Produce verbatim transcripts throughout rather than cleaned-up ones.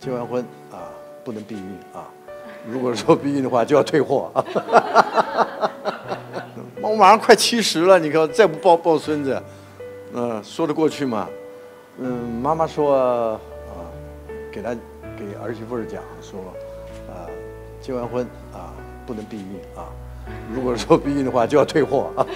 结完婚啊，不能避孕啊。如果说避孕的话，就要退货啊。我马上快七十了，你看再不抱抱孙子，嗯、呃，说得过去吗？嗯，妈妈说啊，给他给儿媳妇儿讲说，呃，结完婚啊，不能避孕啊。如果说避孕的话，就要退货啊。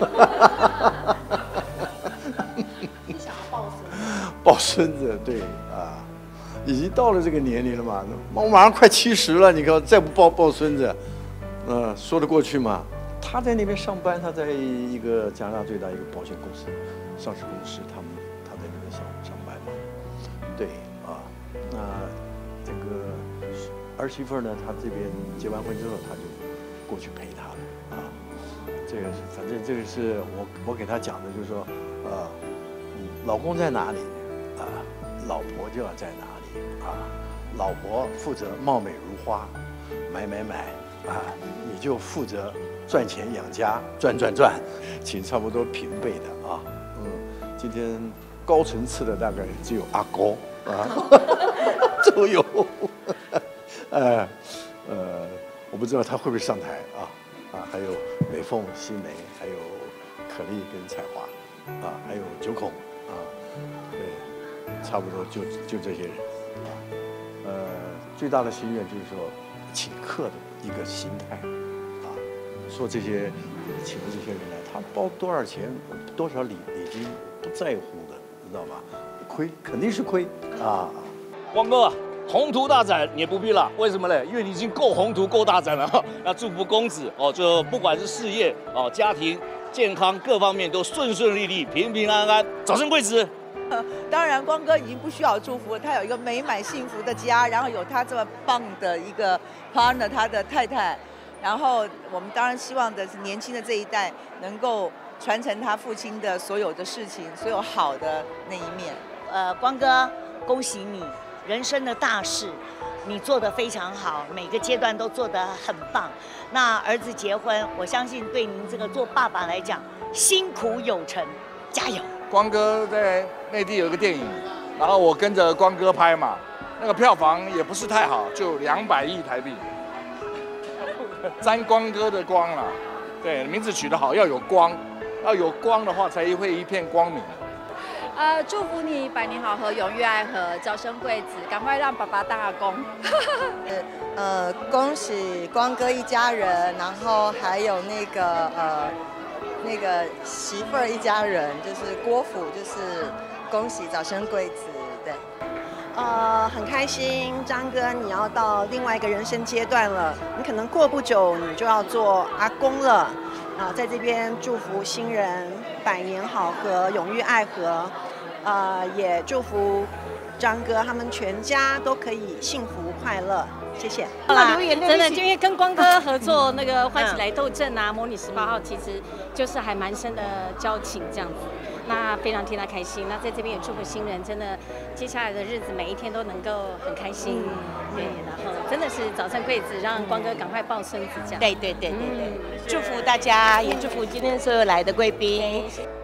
你想要抱孙子？ 抱孙子，对啊，已经到了这个年龄了嘛。我马上快七十了，你看再不抱抱孙子，嗯、呃，说得过去吗？他在那边上班，他在一个加拿大最大一个保险公司，上市公司，他们他在那边上上班嘛。对啊，那这个儿媳妇呢，她这边结完婚之后，他就过去陪她了啊。这个是反正这个是我我给他讲的，就是说，呃，老公在哪里啊，老婆就要在哪里啊。老婆负责貌美如花，买买买啊，你就负责赚钱养家，赚赚赚，请差不多平辈的啊。嗯，今天高层次的大概只有阿公啊，周游，呃呃，我不知道他会不会上台啊啊，还有美凤、西梅，还有可丽跟彩华啊，还有九孔啊，对，差不多就就这些人啊。呃，最大的心愿就是说请客的一个心态啊，说这些请的这些人来，他包多少钱、多少礼礼金不在乎的，知道吧？亏肯定是亏啊。 光哥，宏图大展也不必了，为什么呢？因为你已经够宏图、够大展了。那祝福公子哦，就不管是事业哦、家庭、健康各方面都顺顺利利、平平安安，早生贵子。 当然，光哥已经不需要祝福了，他有一个美满幸福的家，然后有他这么棒的一个 partner， 他的太太，然后我们当然希望的是年轻的这一代能够传承他父亲的所有的事情，所有好的那一面。 呃，光哥，恭喜你，人生的大事，你做得非常好，每个阶段都做得很棒。那儿子结婚，我相信对您这个做爸爸来讲，辛苦有成，加油！ 光哥在内地有一个电影，然后我跟着光哥拍嘛，那个票房也不是太好，就两百亿台币。沾光哥的光啦，对，名字取得好，要有光，要有光的话才会一片光明。 呃，祝福你百年好合，永浴爱河，早生贵子，赶快让爸爸当阿公。 呃，恭喜光哥一家人，然后还有那个呃。那个媳妇儿一家人，就是郭府，就是恭喜早生贵子，对。 呃，很开心，张哥，你要到另外一个人生阶段了，你可能过不久你就要做阿公了，啊，在这边祝福新人百年好合，永浴爱河，呃，也祝福张哥他们全家都可以幸福快乐。谢谢。 好啦，真的，因为跟光哥合作那个《欢喜来斗阵》啊，《模拟十八号》，其实就是还蛮深的交情这样子。那非常替他开心。那在这边也祝福新人，真的接下来的日子每一天都能够很开心。对，然后真的是早生贵子，让光哥赶快抱孙子这样。 对对对对对，祝福大家，也祝福今天所有来的贵宾。